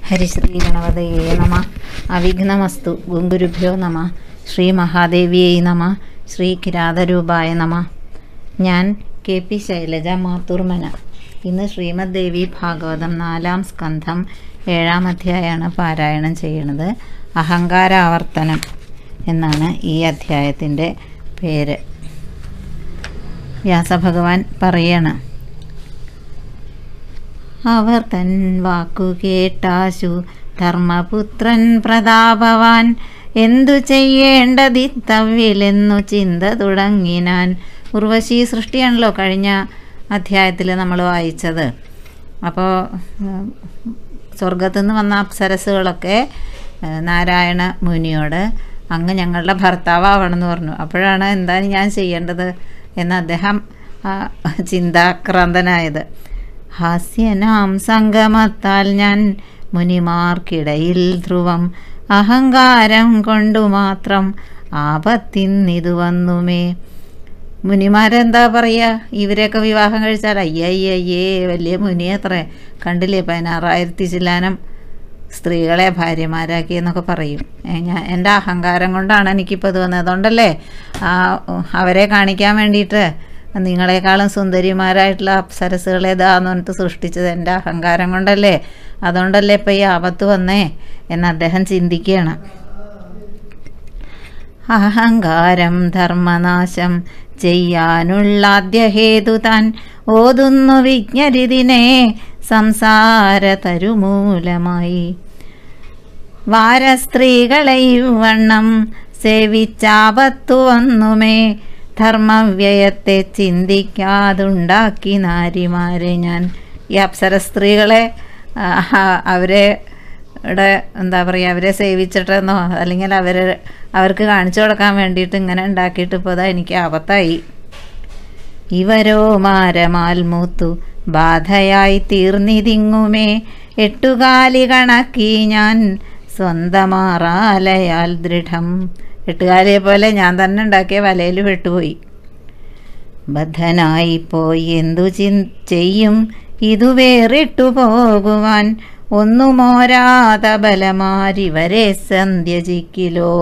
ഹരിശ്രീ ഗണപതയേ നമ. അവിഘ്നമസ്തു. ഗുരുഭ്യോ നമ. ശ്രീ മഹാദേവിയേ നമ. ശ്രീ കിരാതരൂപായ നമ. ഞാൻ KP ശൈലജ, മാത്തൂർമന. ഇന്ന് ശ്രീമദ് ദേവി ഭാഗവതം 4-ാം സ്കന്ധം 7-ാം അധ്യായമാണ് പാരായണം ചെയ്യുന്നത്. അഹങ്കാരാവർത്തനം എന്നാണ് ഈ അധ്യായത്തിൻ്റെ പേര്. വ്യാസഭഗവാൻ പറയണം: അവർ തൻ വാക്കു കേട്ടാശു ധർമ്മപുത്രൻ പ്രതാപവാൻ, എന്തു ചെയ്യേണ്ടതിത്തവ്യിലെന്നു ചിന്ത തുടങ്ങിനാൻ. ഉർവശി സൃഷ്ടിയാണല്ലോ കഴിഞ്ഞ അധ്യായത്തിൽ നമ്മൾ വായിച്ചത്. അപ്പോൾ സ്വർഗത്തു നിന്ന് വന്ന അപ്സരസുകളൊക്കെ നാരായണ മുനിയോട് അങ്ങ് ഞങ്ങളുടെ ഭർത്താവാവണമെന്ന് പറഞ്ഞു. അപ്പോഴാണ് എന്താണ് ഞാൻ ചെയ്യേണ്ടത് എന്ന് അദ്ദേഹം ചിന്താക്രാന്തനായത്. ഹാസ്യനാം സംഗമത്താൽ ഞാൻ മുനിമാർക്കിടയിൽ ധ്രുവം, അഹങ്കാരം കൊണ്ടു മാത്രം ആപത്തിന്നിതു വന്നുമേ. മുനിമാരെന്താ പറയുക? ഇവരെയൊക്കെ വിവാഹം കഴിച്ചാൽ അയ്യയ്യേ വലിയ മുനിയത്രേ, കണ്ടില്ലേ 16,000 ചില്ലാനം സ്ത്രീകളെ ഭാര്യമാരാക്കി എന്നൊക്കെ പറയും. എൻ്റെ അഹങ്കാരം കൊണ്ടാണ് എനിക്കിപ്പോൾ ഇത് വന്നത്. അതുകൊണ്ടല്ലേ അവരെ കാണിക്കാൻ വേണ്ടിയിട്ട് നിങ്ങളെക്കാളും സുന്ദരിമാരായിട്ടുള്ള അപ്സരസുകളെ ഇതാന്ന് പറഞ്ഞിട്ട് സൃഷ്ടിച്ചത് എൻ്റെ അഹങ്കാരം കൊണ്ടല്ലേ. അതുകൊണ്ടല്ലേ ഇപ്പം ഈ ആപത്ത് വന്നേ എന്ന് അദ്ദേഹം ചിന്തിക്കുകയാണ്. അഹങ്കാരം ധർമ്മനാശം ചെയ്യാനുള്ള ആദ്യഹേതു താൻ ഓതുന്നു വിജ്ഞരിതിനെ സംസാര തരുമൂലമായി. വാരസ്ത്രീകളെ വണ്ണം സേവിച്ചാപത്തു വന്നുമേ, ധർമ്മവ്യയത്തെ ചിന്തിക്കാതുണ്ടാക്കി നാരിമാരെ ഞാൻ. ഈ അപ്സര സ്ത്രീകളെ അവരുടെ എന്താ പറയുക, അവരെ സേവിച്ചിട്ടെന്നോ അല്ലെങ്കിൽ അവർക്ക് കാണിച്ചു കൊടുക്കാൻ വേണ്ടിയിട്ട് ഇങ്ങനെ ഉണ്ടാക്കിയിട്ട് ഇപ്പോൾ അതാ എനിക്ക് ആപത്തായി. ഇവരോ മാരമാൽ മൂത്തു ബാധയായി തീർന്നിതിങ്ങുമേ, 8 കാലി കണക്കി ഞാൻ സ്വന്തമാറാലയാൽ ദൃഢം. 8 കാലിയെ പോലെ ഞാൻ തന്നെ ഉണ്ടാക്കിയ വലയിൽ പെട്ടുപോയി. ബദ്ധനായിപ്പോയി എന്തു ചെയ്യും ഇതു വേറിട്ടു പോകുവാൻ, ഒന്നുമോരാത ബലമാരിവരെ സന്ധ്യജിക്കിലോ.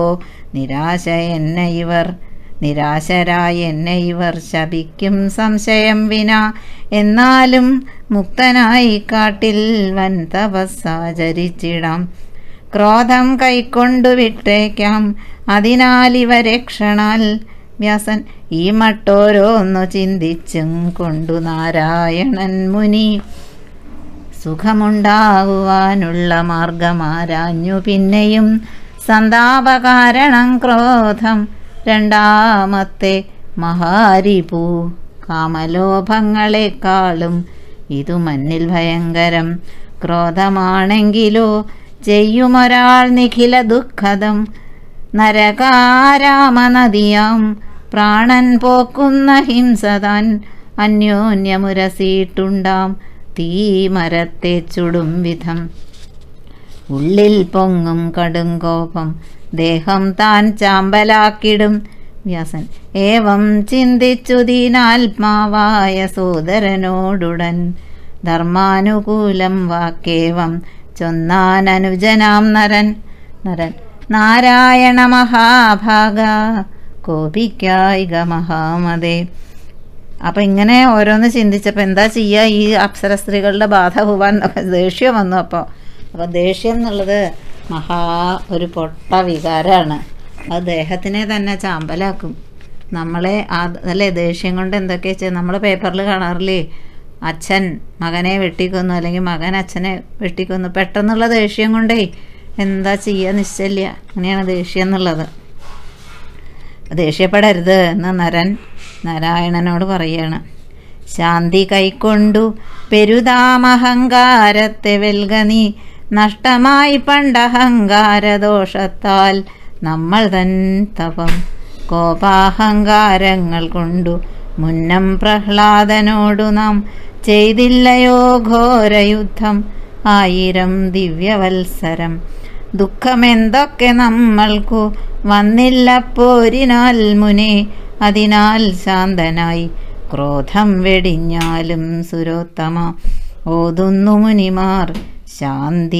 നിരാശരായ എന്നെ ഇവർ ശപിക്കും സംശയം വിന, എന്നാലും മുക്തനായി കാട്ടിൽ വൻ തപസ്സാചരിച്ചിടാം. ക്രോധം കൈക്കൊണ്ടു വിട്ടേക്കാം അതിനാൽ ഇവരെ ക്ഷണാൽ. വ്യാസൻ ഈ മട്ടോരോന്നു ചിന്തിച്ചും കൊണ്ടു നാരായണൻ മുനി സുഖമുണ്ടാകുവാനുള്ള മാർഗമാരാഞ്ഞു. പിന്നെയും സന്താപകാരണം ക്രോധം, രണ്ടാമത്തെ മഹാരിപൂ കാമലോഭങ്ങളെക്കാളും ഇതു മന്നിൽ ഭയങ്കരം. ക്രോധമാണെങ്കിലോ ചെയ്യുമൊരാൾ നിഖില ദുഃഖദം, നരകാരാമനദിയാം പ്രാണൻ പോക്കുന്ന ഹിംസതാൻ. അന്യോന്യമുരസീട്ടുണ്ടാം തീമരത്തെ ചുടും വിധം, ഉള്ളിൽ പൊങ്ങും കടുങ്കോപം ദേഹം താൻ ചാമ്പലാക്കിടും. വ്യാസൻ ഏവം ചിന്തിച്ചു ദീനാത്മാവായ സോദരനോടുടൻ, ധർമാനുകൂലം വാക്കേവം ചൊന്നാനനുജനാം നരൻ. നാരായണ മഹാഭാഗ കോപിക്കായിക മഹാമതേ. അപ്പം ഇങ്ങനെ ഓരോന്ന് ചിന്തിച്ചപ്പോൾ എന്താ ചെയ്യുക, ഈ അപ്സര സ്ത്രീകളുടെ ബാധ പോവാൻ ദേഷ്യം വന്നു. അപ്പോൾ ദേഷ്യം എന്നുള്ളത് ഒരു പൊട്ട വികാരമാണ്. അത് ദേഹത്തിനെ തന്നെ ചാമ്പലാക്കും. നമ്മളെ അതല്ലേ ദേഷ്യം കൊണ്ട് എന്തൊക്കെ ചെയ്യും. നമ്മൾ പേപ്പറിൽ കാണാറില്ലേ, അച്ഛൻ മകനെ വെട്ടിക്കൊന്നു അല്ലെങ്കിൽ മകൻ അച്ഛനെ വെട്ടിക്കൊന്നു. പെട്ടെന്നുള്ള ദേഷ്യം കൊണ്ടേ എന്താ ചെയ്യുക നിശ്ചയില്ല. അങ്ങനെയാണ് ദേഷ്യം എന്നുള്ളത്. ദേഷ്യപ്പെടരുത് എന്ന് നാരായണനോട് പറയുകയാണ്. ശാന്തി കൈക്കൊണ്ടു പെരുതാമഹങ്കാരത്തെ വെൽക നീ, നഷ്ടമായി പണ്ടഹങ്കാരദോഷത്താൽ നമ്മൾ തൻ തപം. കോപാഹങ്കാരങ്ങൾ കൊണ്ടു മുന്നം പ്രഹ്ലാദനോടു നാം ചെയ്തില്ലയോ ഘോരയുദ്ധം 1000 ദിവ്യവത്സരം. ദുഃഖമെന്തൊക്കെ നമ്മൾക്കു വന്നില്ല പോരിനാൽ മുനെ, അതിനാൽ ശാന്തനായി ക്രോധം വെടിഞ്ഞാലും സുരോത്തമ. ഓതുന്നു മുനിമാർ ശാന്തി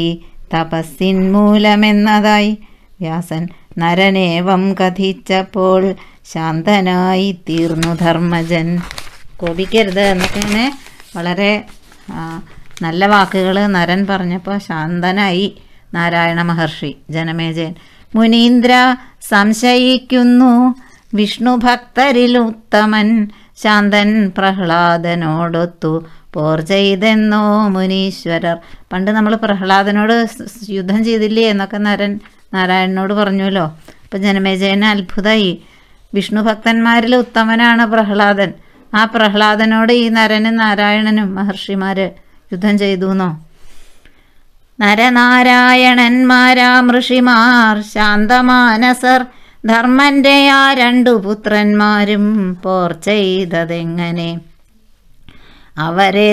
തപസ്സിൻമൂലമെന്നതായി വ്യാസൻ നരനേവം കഥിച്ചപ്പോൾ ശാന്തനായി തീർന്നു ധർമ്മജൻ. കോപിക്കരുത് എന്നൊക്കെയാണ് വളരെ നല്ല വാക്കുകൾ നരൻ പറഞ്ഞപ്പോൾ ശാന്തനായി നാരായണ മഹർഷി. ജനമേജയൻ മുനീന്ദ്ര സംശയിക്കുന്നു വിഷ്ണു ഭക്തരിലുത്തമൻ ശാന്തൻ പ്രഹ്ലാദനോടൊത്തു പോർ ചെയ്തെന്നോ മുനീശ്വരർ. പണ്ട് നമ്മൾ പ്രഹ്ലാദനോട് യുദ്ധം ചെയ്തില്ലേ എന്നൊക്കെ നരൻ നാരായണനോട് പറഞ്ഞുവല്ലോ. അപ്പം ജനമേജയന് അത്ഭുതമായി. വിഷ്ണു ഭക്തന്മാരിൽ ഉത്തമനാണ് പ്രഹ്ലാദൻ. ആ പ്രഹ്ലാദനോട് ഈ നരനും നാരായണനും മഹർഷിമാർ യുദ്ധം ചെയ്തു എന്നോ. നരനാരായണന്മാരാം ഋഷിമാർ ശാന്തമാനസർ ധർമ്മൻ്റെ ആ രണ്ടു പുത്രന്മാരും പോർ ചെയ്തതെങ്ങനെ. അവരാ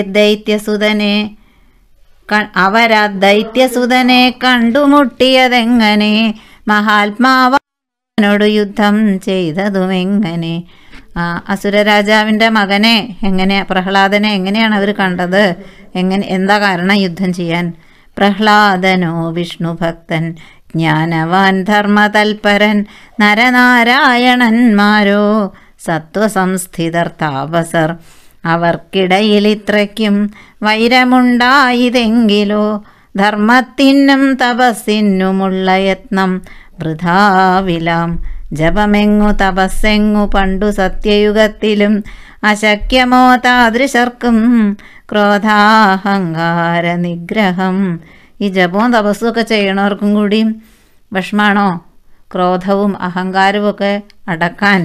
ദൈത്യസുതനെ കണ്ടുമുട്ടിയതെങ്ങനെ മഹാത്മാവനോട് യുദ്ധം ചെയ്തതുമെങ്ങനെ. അസുരരാജാവിൻ്റെ മകനെ പ്രഹ്ലാദനെ എങ്ങനെയാണ് അവർ കണ്ടത്? എന്താ കാരണം യുദ്ധം ചെയ്യാൻ? പ്രഹ്ലാദനോ വിഷ്ണു ഭക്തൻ ജ്ഞാനവാൻ ധർമ്മതൽപരൻ നരനാരായണന്മാരോ സത്വസംസ്ഥിതർ താപസർ. അവർക്കിടയിൽ ഇത്രയ്ക്കും വൈരമുണ്ടായതെങ്കിലോ ധർമ്മത്തിനും തപസ്സിനുമുള്ള യത്നം വൃഥാവിലാം. ജപമെങ്ങു തപസ്സെങ്ങു പണ്ടു സത്യയുഗത്തിലും അശക്യമോ താദൃശർക്കും ക്രോധാഹങ്കാര നിഗ്രഹം. ഈ ജപവും തപസ്സും ഒക്കെ ചെയ്യണവർക്കും കൂടി വിഷമാണോ ക്രോധവും അഹങ്കാരവും ഒക്കെ അടക്കാൻ?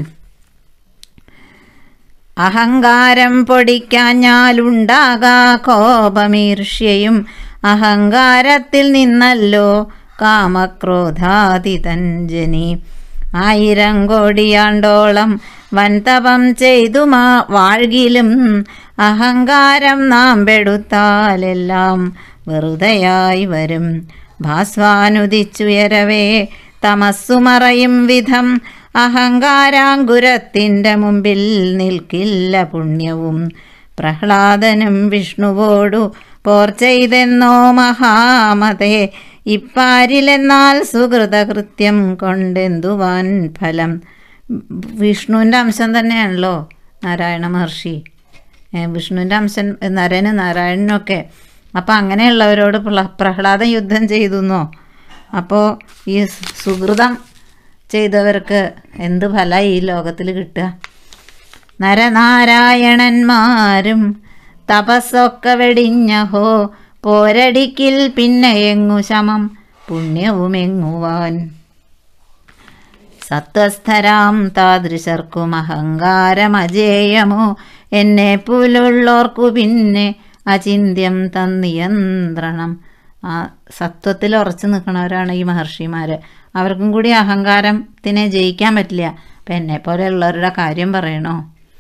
അഹങ്കാരം പൊടിക്കാഞ്ഞാലുണ്ടാകാ കോപമീർഷ്യയും അഹങ്കാരത്തിൽ നിന്നല്ലോ കാമക്രോധാതിതഞ്ജനി. 1000 കോടിയാണ്ടോളം വൻതപം ചെയ്തു വാഴ്കിലും അഹങ്കാരം നാം പെടുത്താലെല്ലാം വെറുതെയായി വരും. ഭാസ്വാനുദിച്ചുയരവേ തമസ്സുമറയും വിധം അഹങ്കാരാങ്കുരത്തിൻ്റെ മുമ്പിൽ നിൽക്കില്ല പുണ്യവും. പ്രഹ്ലാദനും വിഷ്ണുവോടു പോർ ചെയ്തെന്നോ മഹാമതേ ഇപ്പാരിലെന്നാൽ സുഹൃതകൃത്യം കൊണ്ടെന്തുവാൻ ഫലം. വിഷ്ണുവിൻ്റെ അംശം തന്നെയാണല്ലോ നാരായണ മഹർഷി. വിഷ്ണുവിൻ്റെ അംശം നരനും നാരായണനൊക്കെ. അപ്പം അങ്ങനെയുള്ളവരോട് പ്രഹ്ലാദൻ യുദ്ധം ചെയ്തുന്നോ. അപ്പോൾ ഈ സുഹൃതം ചെയ്തവർക്ക് എന്ത് ഫലമായി ഈ ലോകത്തിൽ കിട്ടുക? നരനാരായണന്മാരും തപസ്സൊക്കെ വെടിഞ്ഞഹോ പോരടിക്കിൽ പിന്നെ എങ്ങു ശമം പുണ്യവുമെങ്ങുവാൻ. സത്വസ്ഥരാം താദൃശർക്കും അഹങ്കാരമജേയമോ എന്നെ പോലുള്ളോർക്കു പിന്നെ അചിന്യം തന്നിയന്ത്രണം. സത്വത്തിൽ ഉറച്ചു നിൽക്കണവരാണ് ഈ മഹർഷിമാർ. അവർക്കും കൂടി അഹങ്കാരത്തിനെ ജയിക്കാൻ പറ്റില്ല. അപ്പം എന്നെപ്പോലെയുള്ളവരുടെ കാര്യം പറയണോ?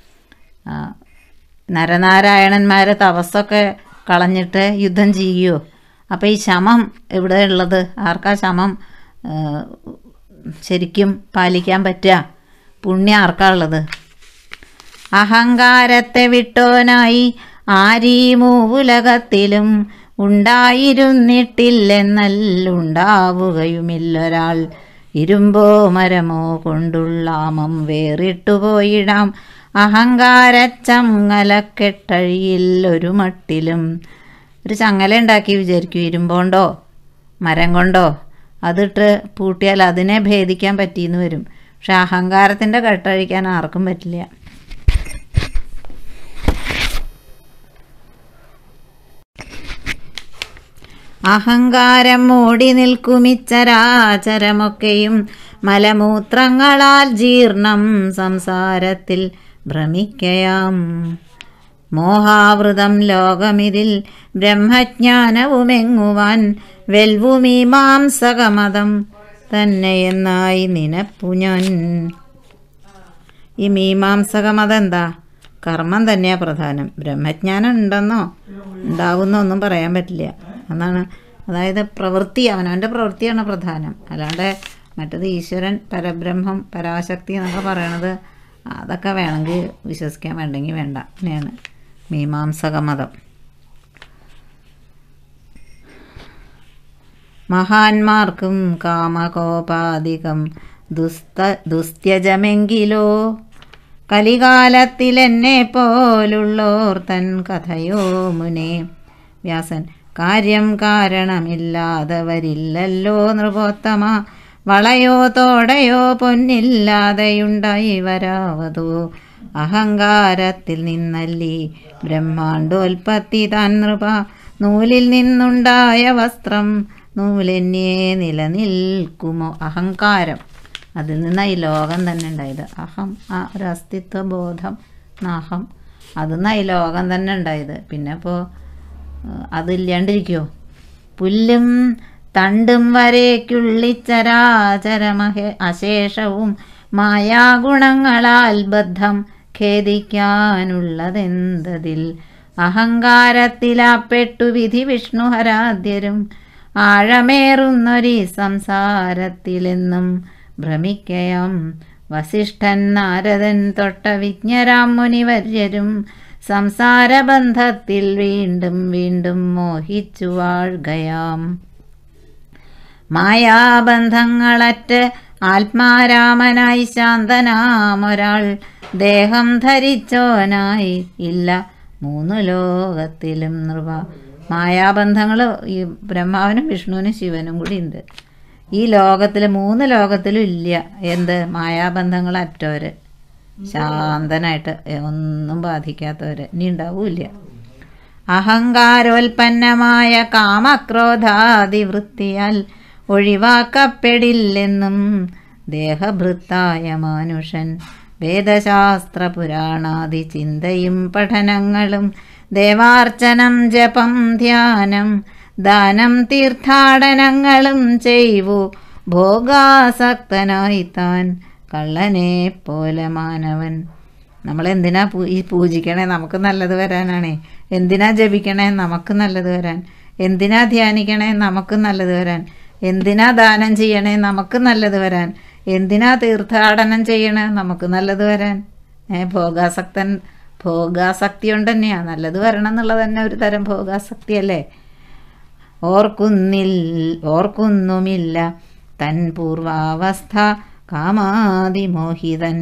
നരനാരായണന്മാരെ തപസ്സൊക്കെ കളഞ്ഞിട്ട് യുദ്ധം ചെയ്യുമോ? അപ്പോൾ ഈ ശമം എവിടെ ഉള്ളത്? ആർക്കാ ശമം ശരിക്കും പാലിക്കാൻ പറ്റുക? പുണ്യം ആർക്കാ ഉള്ളത്? അഹങ്കാരത്തെ വിട്ടോനായി ആരീ മൂവുലകത്തിലും ഉണ്ടായിരുന്നിട്ടില്ലെന്നല്ലുണ്ടാവുകയുമില്ലൊരാൾ. ഇരുമ്പോ മരമോ കൊണ്ടുള്ളാമം വേറിട്ടുപോയിടാം അഹങ്കാരച്ചങ്ങലക്കെട്ടഴിയിൽ ഒരു മട്ടിലും. ഒരു ചങ്ങല ഉണ്ടാക്കി വിചാരിക്കും, ഇരുമ്പോണ്ടോ മരം കൊണ്ടോ. അതിട്ട് പൂട്ടിയാൽ അതിനെ ഭേദിക്കാൻ പറ്റിയെന്ന് വരും. പക്ഷെ അഹങ്കാരത്തിൻ്റെ കെട്ടഴിക്കാൻ ആർക്കും പറ്റില്ല. അഹങ്കാരം മൂടി നിൽക്കുമിച്ചരാചരമൊക്കെയും മലമൂത്രങ്ങളാൽ ജീർണം സംസാരത്തിൽ ഭ്രമിക്കയാം. മോഹാവൃതം ലോകമിതിൽ ബ്രഹ്മജ്ഞാനവുമെങ്ങുവാൻ വെൽവുമീമാംസകമതം തന്നെയെന്നായി നിനപ്പു ഞാൻ. ഈ മീമാംസകമതം എന്താ? കർമ്മം തന്നെയാണ് പ്രധാനം. ബ്രഹ്മജ്ഞാനം ഉണ്ടെന്നോ ഉണ്ടാകുന്നോ ഒന്നും പറയാൻ പറ്റില്ല എന്നാണ്. അതായത് പ്രവൃത്തി, അവനവൻ്റെ പ്രവൃത്തിയാണ് പ്രധാനം. അല്ലാണ്ട് മറ്റത് ഈശ്വരൻ, പരബ്രഹ്മം, പരാശക്തി എന്നൊക്കെ പറയണത് അതൊക്കെ വേണമെങ്കിൽ വിശ്വസിക്കാൻ, വേണ്ടെങ്കിൽ വേണ്ട. അങ്ങനെയാണ് മീമാംസക മതം. മഹാന്മാർക്കും കാമകോപാധികം ദുസ്ത്യജമെങ്കിലോ കലികാലത്തിലെന്നെ പോലുള്ളോർ തൻ കഥയോ മുനേ. വ്യാസൻ: കാര്യം കാരണമില്ലാതെ വരില്ലല്ലോ നൃപോത്തമ, വളയോ തോടയോ പൊന്നില്ലാതെയുണ്ടായി വരാവതോ. അഹങ്കാരത്തിൽ നിന്നല്ലി ബ്രഹ്മാണ്ടോൽപ്പത്തി താൻ നൃപ, നൂലിൽ നിന്നുണ്ടായ വസ്ത്രം നൂലെന്നേ നിലനിൽക്കുമോ. അഹങ്കാരം, അതിൽ നിന്നാണ് ഈ ലോകം തന്നെ ഉണ്ടായത്. അഹം, ആ ഒരു അസ്തിത്വ ബോധം, നാഹം, അതിൽ നിന്നാണ് ഈ ലോകം തന്നെ ഉണ്ടായത്. പിന്നെ ഇപ്പോൾ അതില്ലാണ്ടിരിക്കുമോ? പുല്ലും തണ്ടും അശേഷവും മായാഗുണങ്ങളാൽ ബദ്ധം ഖേദിക്കാനുള്ളതെന്തതിൽ. അഹങ്കാരത്തിലാപ്പെട്ടു വിധി വിഷ്ണുഹരാദ്യരും ആഴമേറുന്നൊരീ സംസാരത്തിലെന്നും ഭ്രമിക്കയാം. വസിഷ്ഠൻ നാരദൻ തൊട്ട വിജ്ഞരാം മുനിവര്യരും സംസാരബന്ധത്തിൽ വീണ്ടും വീണ്ടും മോഹിച്ചു വാഴുകയാം. മായാബന്ധങ്ങളറ്റ് ആത്മാരാമനായി ശാന്തനാമൊരാൾ ദേഹം ധരിച്ചോനായി ഇല്ല മൂന്നു ലോകത്തിലും നൃപ. മായാബന്ധങ്ങൾ ഈ ബ്രഹ്മാവിനും വിഷ്ണുവിനും ശിവനും കൂടി ഉണ്ട്. ഈ ലോകത്തിൽ, മൂന്ന് ലോകത്തിലും ഇല്ല എന്ത്? മായാബന്ധങ്ങൾ അറ്റവര്, ശാന്തനായിട്ട് ഒന്നും ബാധിക്കാത്തവർ ഇനി ഉണ്ടാവില്ല. അഹങ്കാരോൽപ്പന്നമായ കാമക്രോധാതിവൃത്തിയാൽ ഒഴിവാക്കപ്പെടില്ലെന്നും ദേഹഭൃത്തായ മാനുഷൻ. വേദശാസ്ത്ര പുരാണാദി ചിന്തയും പഠനങ്ങളും ദേവാർച്ചനം ജപം ധ്യാനം ദാനം തീർത്ഥാടനങ്ങളും ചെയ്വു ഭോഗാസക്തനായി താൻ കള്ളനെ പോലെ മാനവൻ. നമ്മളെന്തിനാ ഈ പൂജിക്കണേ? നമുക്ക് നല്ലത് വരാനാണേ. എന്തിനാ ജപിക്കണേ? നമുക്ക് നല്ലത് വരാൻ. എന്തിനാ ധ്യാനിക്കണേ? നമുക്ക് നല്ലത് വരാൻ. എന്തിനാ ദാനം ചെയ്യണേ? നമുക്ക് നല്ലത് വരാൻ. എന്തിനാ തീർത്ഥാടനം ചെയ്യണേ? നമുക്ക് നല്ലത് വരാൻ. ഭോഗാസക്തി കൊണ്ട് തന്നെയാണ് നല്ലത് വരണം എന്നുള്ളത് തന്നെ ഒരു തരം ഭോഗാസക്തിയല്ലേ. ഓർക്കുന്നുമില്ല തൻ പൂർവാവസ്ഥ കാമാതിമോഹിതൻ.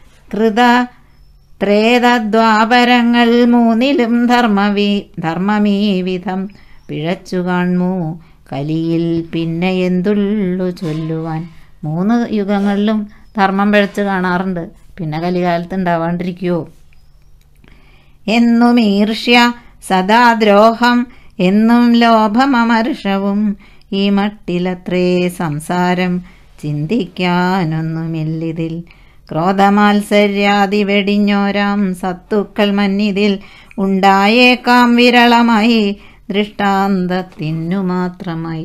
ത്രേതദ്വാപരങ്ങൾ മൂന്നിലും ധർമ്മമീ വിധം പിഴച്ചു കാൺമൂ കലിയിൽ പിന്നെ എന്തുള്ളു ചൊല്ലുവാൻ. 3 യുഗങ്ങളിലും ധർമ്മം പിഴച്ച് കാണാറുണ്ട്. പിന്നെ കലികാലത്ത് ഉണ്ടാവാണ്ടിരിക്കുമോ? എന്നും ഈർഷ്യ സദാ ദ്രോഹം എന്നും ലോഭമമർഷവും ഈ മട്ടിലത്രേ സംസാരം ചിന്തിക്കാനൊന്നുമില്ലിതിൽ. ക്രോധമാത്സര്യാദി വെടിഞ്ഞോരാം സത്തുക്കൾ മന്നിതിൽ ഉണ്ടായേക്കാം വിരളമായി ദൃഷ്ടാന്തത്തിനു മാത്രമായി.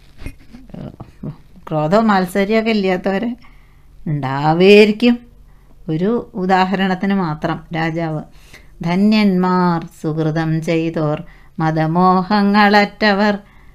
ക്രോധവും മാത്സര്യമൊക്കെ ഇല്ലാത്തവരെ ഉണ്ടാവേയിരിക്കും. ഒരു ഉദാഹരണത്തിന് മാത്രം രാജാവ്: ധന്യന്മാർ സുഹൃതം ചെയ്തോർ മതമോഹങ്ങളറ്റവർ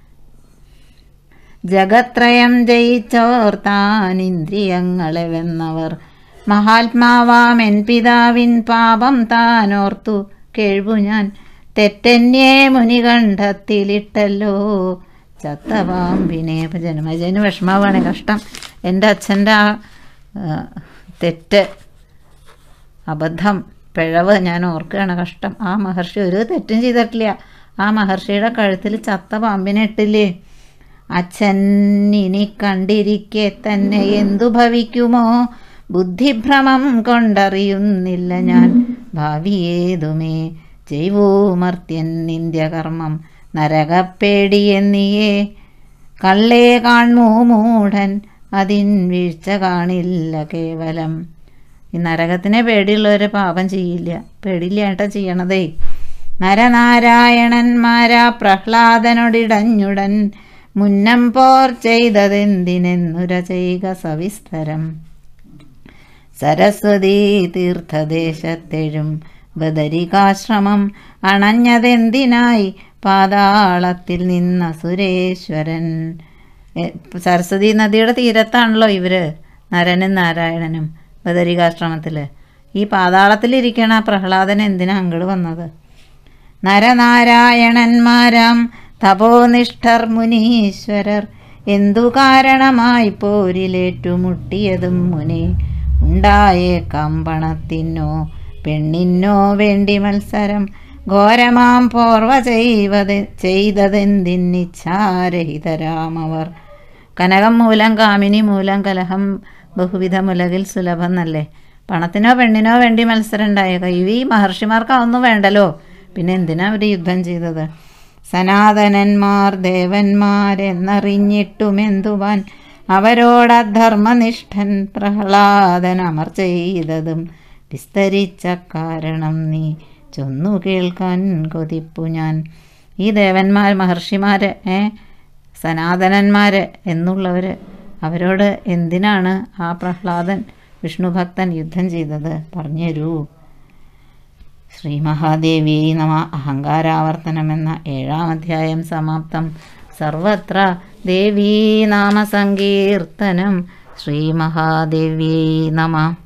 ജഗത്രയം ജയിച്ചോർ താൻ ഇന്ദ്രിയങ്ങളെ വെന്നവർ മഹാത്മാവാമെൻ പിതാവിൻ പാപം താനോർത്തു കേൾവു ഞാൻ തെറ്റന്യേ മുനികണ്ഠത്തിലിട്ടല്ലോ ചത്തപാമ്പിനെ. ജനമേജന് വിഷമാവാണ്, കഷ്ടം. എൻ്റെ അച്ഛൻ്റെ ആ തെറ്റ്, അബദ്ധം, പിഴവ് ഞാൻ ഓർക്കുകയാണ്, കഷ്ടം. ആ മഹർഷി ഒരു തെറ്റും ചെയ്തിട്ടില്ല. ആ മഹർഷിയുടെ കഴുത്തിൽ ചത്ത പാമ്പിനെ ഇട്ടില്ലേ? അച്ഛൻ ഇനി കണ്ടിരിക്കെ തന്നെ എന്തു ഭവിക്കുമോ? ബുദ്ധിഭ്രമം കൊണ്ടറിയുന്നില്ല ഞാൻ ഭാവിയേതുമേ. ജൈവോ മർത്യൻ നിന്ദ്യകർമ്മം നരകപ്പേടിയെന്നിയേ. കള്ളേ കാൺമൂ മൂഢൻ അതിൻ വീഴ്ച കാണില്ല കേവലം. ഈ നരകത്തിനെ പേടിയുള്ളവരെ പാപം ചെയ്യില്ല. പേടിയില്ലാട്ടാ ചെയ്യണതേ. നരനാരായണന്മാരാ പ്രഹ്ലാദനോടിടഞ്ഞുടൻ മുന്നം പോർ ചെയ്തതെന്തിനെന്നുര ചെയ്യുക സവിസ്തരം. സരസ്വതീ തീർത്ഥദേശത്തെഴും ബദരികാശ്രമം അണഞ്ഞതെന്തിനായി പാതാളത്തിൽ നിന്ന സുരേശ്വരൻ. സരസ്വതി നദിയുടെ തീരത്താണല്ലോ ഇവർ, നരനും നാരായണനും ബദരികാശ്രമത്തിൽ. ഈ പാതാളത്തിലിരിക്കണ പ്രഹ്ലാദൻ എന്തിനാ അങ്ങോട്ട് വന്നത്? നരനാരായണന്മാരാം തപോനിഷ്ഠർ മുനീശ്വരർ എന്തു കാരണമായി പോരിലേറ്റുമുട്ടിയതും മുനെ ഉണ്ടായേക്കാം പണത്തിനോ പെണ്ണിനോ വേണ്ടി മത്സരം ഘോരമാം പോർവ ചെയ്തതെന്തിന്നിച്ഛാരഹിതരാമവർ. കനകം മൂലം കാമിനി മൂലം കലഹം ബഹുവിധ മുലകിൽ സുലഭം എന്നല്ലേ. പണത്തിനോ പെണ്ണിനോ വേണ്ടി മത്സരം ഉണ്ടായേക്കാം. ഈ മഹർഷിമാർക്ക് അതൊന്നും വേണ്ടല്ലോ, പിന്നെ എന്തിനാ അവർ യുദ്ധം ചെയ്തത്? സനാതനന്മാർ ദേവന്മാരെന്നറിഞ്ഞിട്ടുമെന്തുവാൻ അവരോടധർമ്മനിഷ്ഠൻ പ്രഹ്ലാദൻ അമർ ചെയ്തതും വിസ്തരിച്ച കാരണം നീ ചൊന്നു കേൾക്കാൻ കൊതിപ്പു ഞാൻ. ഈ ദേവന്മാർ മഹർഷിമാർ സനാതനന്മാർ എന്നുള്ളവർ അവരോട് എന്തിനാണ് ആ പ്രഹ്ലാദൻ വിഷ്ണുഭക്തൻ യുദ്ധം ചെയ്തത്? പറഞ്ഞു തരൂ. ശ്രീ മഹാദേവി നമ. അഹങ്കാരാവർത്തനം എന്ന 7-ാം അധ്യായം സമാപ്തം. സർവത്ര ദേവീ നാമസങ്കീർത്തനം. ശ്രീ മഹാദേവ്യൈ നമ.